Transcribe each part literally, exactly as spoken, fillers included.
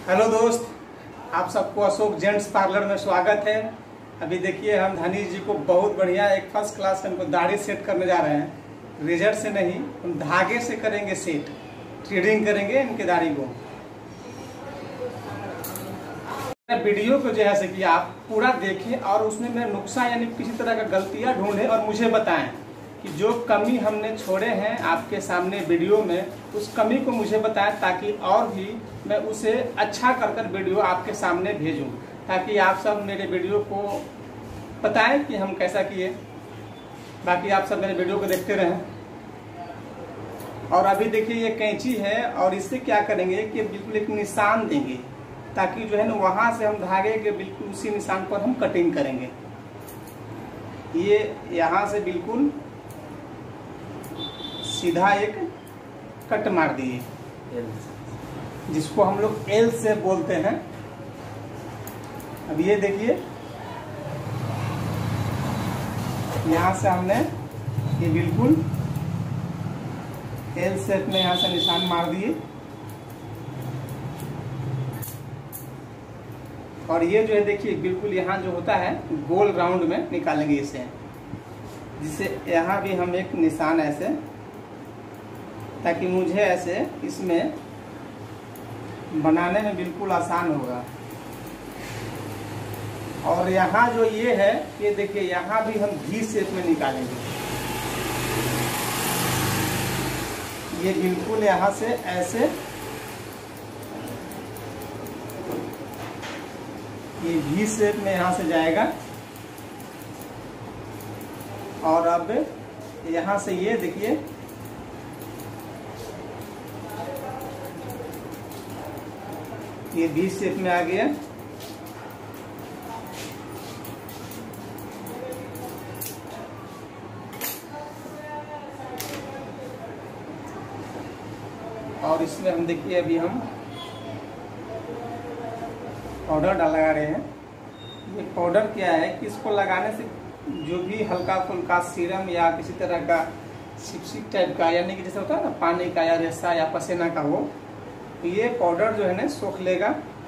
Hello दोस्त, आप सबको अशोक जेंट्स पार्लर में स्वागत है। अभी देखिए हम धनी जी को बहुत बढ़िया एक फर्स्ट क्लास हमको दाढ़ी सेट करने जा रहे हैं। रेजर से नहीं, हम धागे से करेंगे सेट, थ्रेडिंग करेंगे इनके दाढ़ी को। वीडियो को जो है कि आप पूरा देखें और उसमें मेरा नुक्सान यानी किसी तरह का गलतियां ढूंढें और मुझे बताएं कि जो कमी हमने छोड़े हैं आपके सामने वीडियो में, उस कमी को मुझे बताएं ताकि और भी मैं उसे अच्छा कर कर वीडियो आपके सामने भेजूं, ताकि आप सब मेरे वीडियो को बताएं कि हम कैसा किए। बाकी आप सब मेरे वीडियो को देखते रहें। और अभी देखिए ये कैंची है और इससे क्या करेंगे कि बिल्कुल एक निशान देंगे, ताकि जो है ना वहां से हम धागे के बिल्कुल उसी निशान पर हम कटिंग करेंगे। ये यहाँ से बिल्कुल सीधा एक कट मार दिए, जिसको हम लोग एल से बोलते हैं। अब ये देखिए यहाँ से हमने ये बिल्कुल एल शेप में यहाँ से निशान मार दिए। और ये जो है देखिए बिल्कुल यहाँ जो होता है गोल राउंड में निकालेंगे इसे, जिससे यहाँ भी हम एक निशान ऐसे, ताकि मुझे ऐसे इसमें बनाने में बिल्कुल आसान होगा। और यहाँ जो ये है ये देखिए यहाँ भी हम भी शेप में निकालेंगे। ये बिल्कुल यहाँ से ऐसे ये भी शेप में यहाँ से जाएगा। और अब यहाँ से ये देखिए ये भी शेप में आ गया। और इसमें हम देखिए अभी हम पाउडर डाल लगा रहे हैं। ये पाउडर क्या है कि इसको लगाने से जो भी हल्का फुल्का सीरम या किसी तरह का सिपसिप टाइप का, यानी कि जैसे होता है ना पानी का या रेसा या पसीना का, वो ये पाउडर जो है ना सोख लेगा।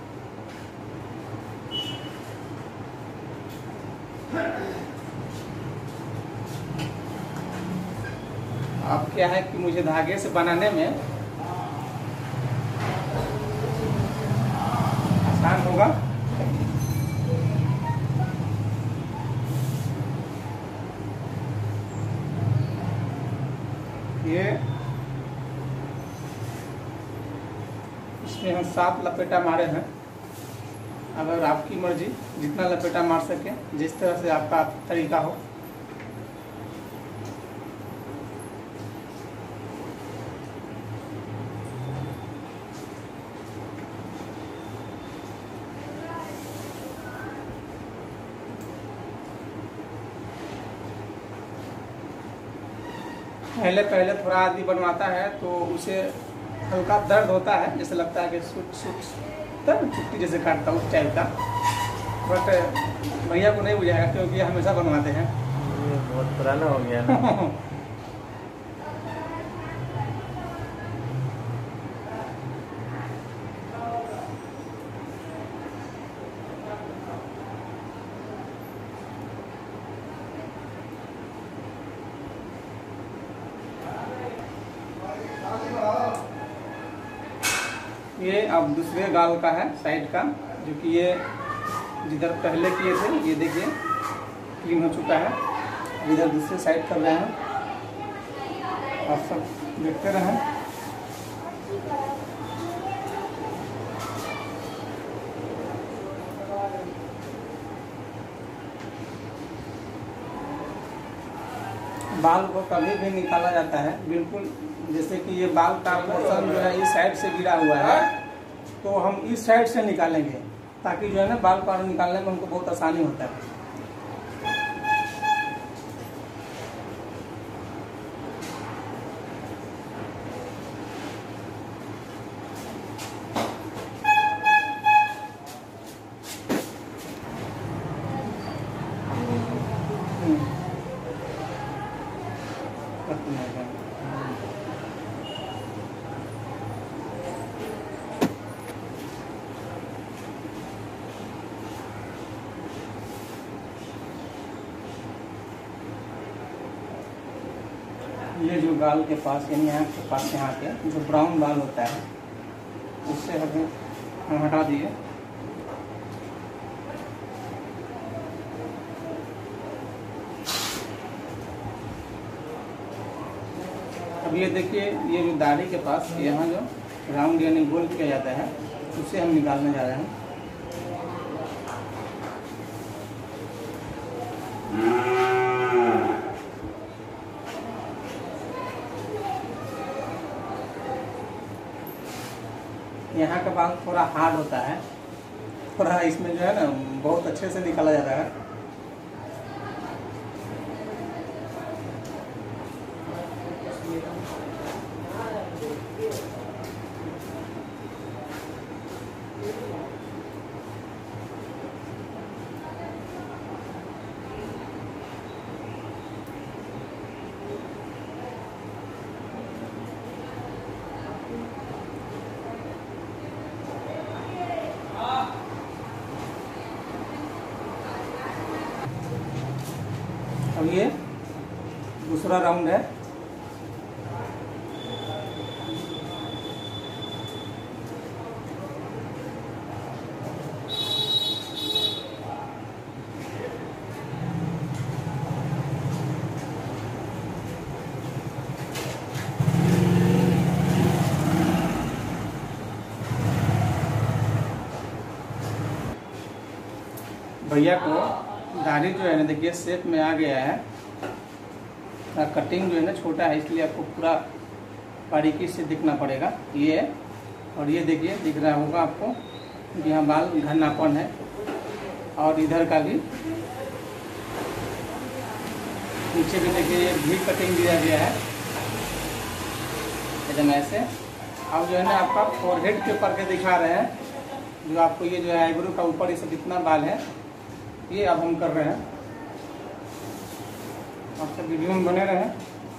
अब क्या है कि मुझे धागे से बनाने में आसान होगा। ये इसमें हम सात लपेटा मारे हैं। अगर आपकी मर्जी जितना लपेटा मार सके, जिस तरह से आपका तरीका हो। पहले पहले थोड़ा आदमी बनवाता है तो उसे हल्का दर्द होता है, जैसे लगता है कि सुट सुट तब छुट्टी जैसे काटता उस टाइप का। बट भैया को नहीं बुझाएगा क्योंकि हमेशा बनवाते हैं। ये बहुत पुराना हो गया ना। ये अब दूसरे गाल का है, साइड का, जो कि ये जिधर पहले किए थे ये देखिए क्लीन हो चुका है। इधर दूसरे साइड कर रहे हैं, आप सब देखते रहें। बाल को कभी भी निकाला जाता है बिल्कुल, जैसे कि ये बाल का पोर्शन जो है इस साइड से गिरा हुआ है, तो हम इस साइड से निकालेंगे, ताकि जो है ना बाल को निकालने में हमको बहुत आसानी होता है। ये जो गाल के पास यानी आँख के पास यहाँ के जो ब्राउन बाल होता है उससे हमें हम हटा दिए। अब ये देखिए, ये जो दाढ़ी के पास यहाँ जो राउंड यानी गोल किया जाता है उसे हम निकालने जा रहे हैं। यहाँ का बाल थोड़ा हार्ड होता है, थोड़ा इसमें जो है ना बहुत अच्छे से निकाला जाता है। अब ये दूसरा राउंड है। भैया को दाढ़ी जो है ना देखिए शेप में आ गया है। कटिंग जो है ना छोटा है, इसलिए आपको पूरा बारीकी से दिखना पड़ेगा। ये और ये देखिए दिख रहा होगा आपको, यहाँ बाल घनापन है और इधर का भी नीचे भी देखिए ये भी कटिंग दिया गया है एकदम ऐसे। अब जो है ना आपका फोरहेड के ऊपर के दिखा रहे हैं, जो आपको ये जो है आईब्रो का ऊपर ये सब जितना बाल है ये अब हम कर रहे हैं। आप सब वीडियो में बने रहें।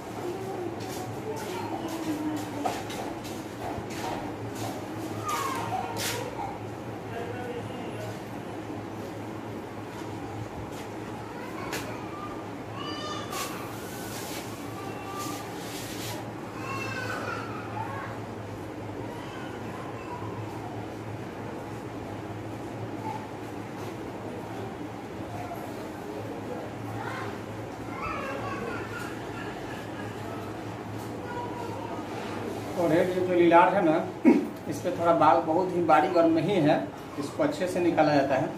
और ये जो लीलार है ना, इस पे थोड़ा बाल बहुत ही बारीक और मही है, इसको अच्छे से निकाला जाता है।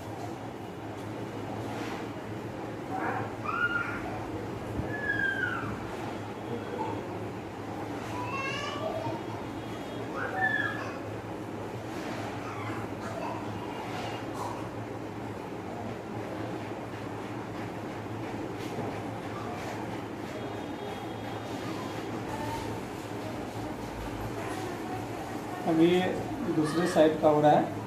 अभी दूसरे साइड का हो रहा है।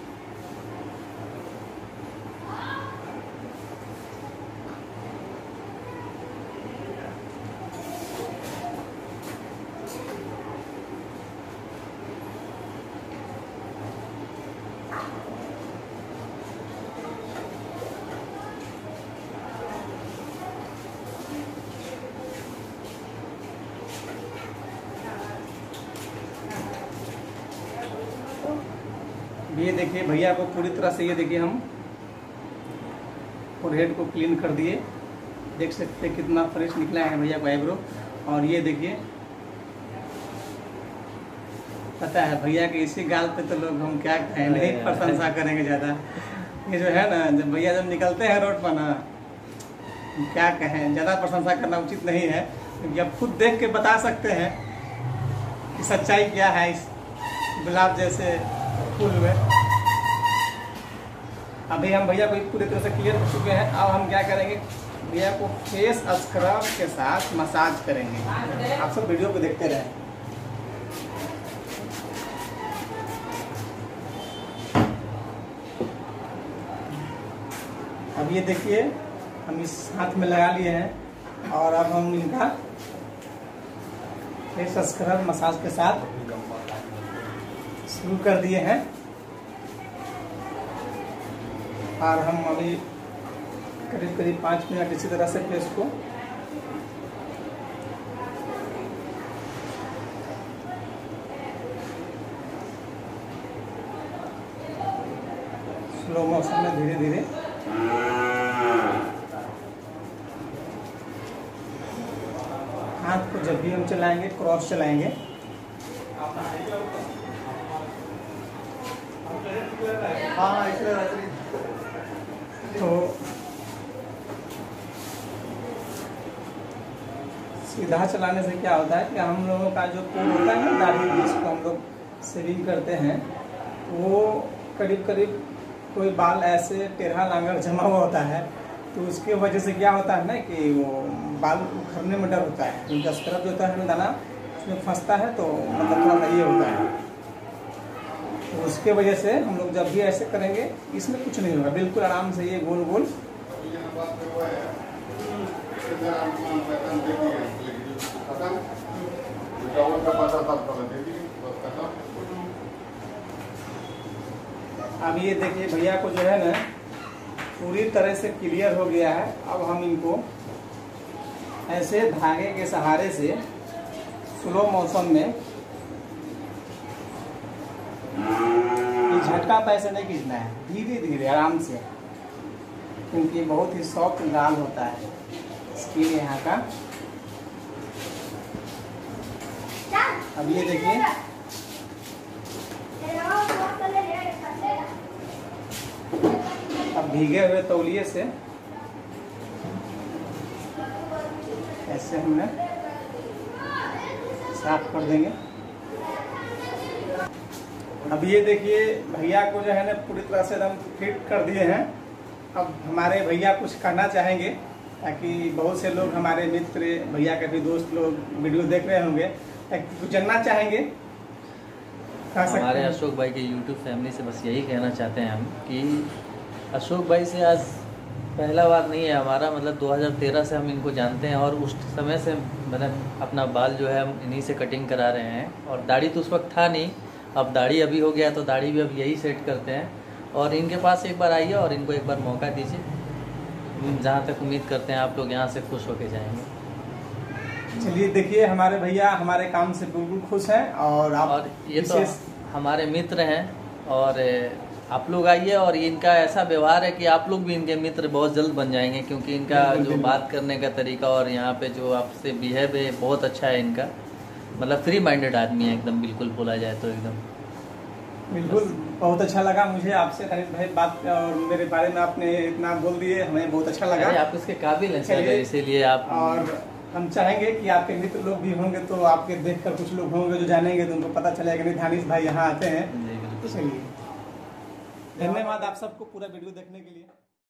ये देखिए भैया को पूरी तरह से, ये देखिए हम फोरहेड को क्लीन कर दिए। देख सकते हैं कितना फ्रेश निकला है भैया का आईब्रो। और ये देखिए, पता है भैया के इसी गाल पे तो लोग हम क्या कहें, नहीं प्रशंसा करेंगे ज़्यादा। ये जो है ना, जब भैया जब निकलते हैं रोड पर ना, क्या कहें, ज़्यादा प्रशंसा करना उचित नहीं है, क्योंकि आप खुद देख के बता सकते हैं कि सच्चाई क्या है इस गुलाब जैसे फूल में। अभी हम भैया को पूरी तरह से क्लियर हो चुके हैं। अब हम क्या करेंगे, भैया को फेस स्क्रब के साथ मसाज करेंगे। आप सब वीडियो को देखते रहें। अब ये देखिए हम इस हाथ में लगा लिए हैं और अब हम इनका फेस स्क्रब मसाज के साथ शुरू कर दिए हैं। और हम अभी करीब करीब पाँच मिनट इसी तरह से फेस को स्लो मोशन में धीरे धीरे। हाथ को जब भी हम चलाएंगे क्रॉस चलाएंगे। हाँ तो सीधा चलाने से क्या होता है कि हम लोगों का जो कोण होता है ना दाढ़ी, जिसको हम लोग शेविंग करते हैं, वो करीब करीब कोई बाल ऐसे टेढ़ा लांगर जमा हुआ होता है, तो उसके वजह से क्या होता है ना कि वो बाल उखड़ने में डर होता है, क्योंकि स्क्रब जो होता है दाना उसमें फंसता है, तो मतलब थोड़ा सा ये होता है। तो उसके वजह से हम लोग जब भी ऐसे करेंगे इसमें कुछ नहीं होगा, बिल्कुल आराम से ये गोल गोल। अब ये देखिए भैया को जो है ना पूरी तरह से क्लियर हो गया है। अब हम इनको ऐसे धागे के सहारे से स्लो मोशन में, ये झटका पैसे नहीं खींचना है, धीरे धीरे आराम से, क्योंकि बहुत ही सॉफ्ट गाल होता है स्किन यहाँ का। अब ये देखिए अब भीगे हुए तौलिए से ऐसे हमने साफ कर देंगे। अब ये देखिए भैया को जो है ना पूरी तरह से एकदम फिट कर दिए हैं। अब हमारे भैया कुछ करना चाहेंगे, ताकि बहुत से लोग हमारे मित्र भैया के भी दोस्त लोग वीडियो देख रहे होंगे, ताकि कुछ जानना चाहेंगे। हमारे अशोक भाई के यूट्यूब फैमिली से बस यही कहना चाहते हैं हम कि अशोक भाई से आज पहला बार नहीं है हमारा, मतलब दो हज़ार तेरह से हम इनको जानते हैं, और उस समय से मैंने अपना बाल जो है हम इन्हीं से कटिंग करा रहे हैं। और दाढ़ी तो उस वक्त था नहीं, अब दाढ़ी अभी हो गया तो दाढ़ी भी अब यही सेट करते हैं। और इनके पास एक बार आइए और इनको एक बार मौका दीजिए, जहाँ तक उम्मीद करते हैं आप लोग यहाँ से खुश होके जाएंगे। चलिए देखिए हमारे भैया हमारे काम से बिल्कुल खुश हैं, और आप और ये तो हमारे मित्र हैं, और आप लोग आइए। और इनका ऐसा व्यवहार है कि आप लोग भी इनके मित्र बहुत जल्द बन जाएंगे, क्योंकि इनका जो बात करने का तरीका और यहाँ पे जो आपसे बिहेव है बहुत अच्छा है इनका। मतलब फ्री माइंडेड आदमी है एकदम, बिल्कुल बोला जाए तो एकदम बिल्कुल। बहुत अच्छा लगा मुझे आपसे खरीद भाई बात, और मेरे बारे में आपने इतना बोल दिए, हमें बहुत अच्छा लगा। आप इसके काबिल हैं, इसीलिए आप। और हम चाहेंगे कि आपके मित्र लोग भी होंगे, तो आपके देखकर कुछ लोग होंगे जो जानेंगे, तो उनको पता चलेगा कि धानिश भाई यहाँ आते हैं। चलिए धन्यवाद आप सबको पूरा वीडियो देखने के लिए।